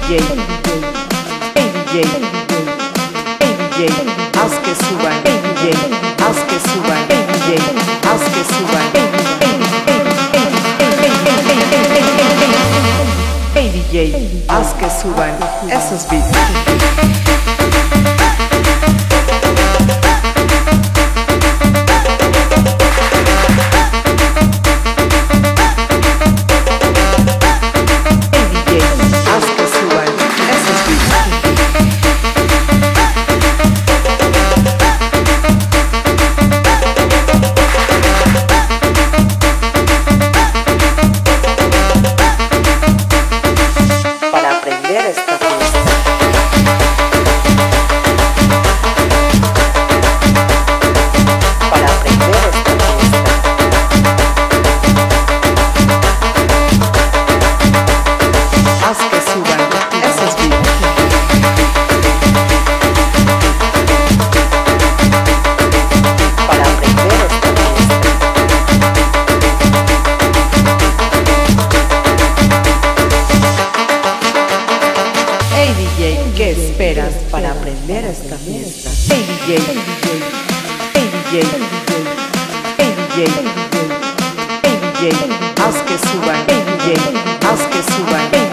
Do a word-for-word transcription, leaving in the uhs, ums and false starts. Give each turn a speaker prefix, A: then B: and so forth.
A: D J, hey D J, hey D J, haz que suban, hey D J, haz que suban, hey D J, haz que suban, hey D J, haz que suban esos beats. ¿Qué esperas para aprender esta fiesta? Hey D J, hey D J, hey D J, hey D J, haz que suban, hey D J, haz que suban.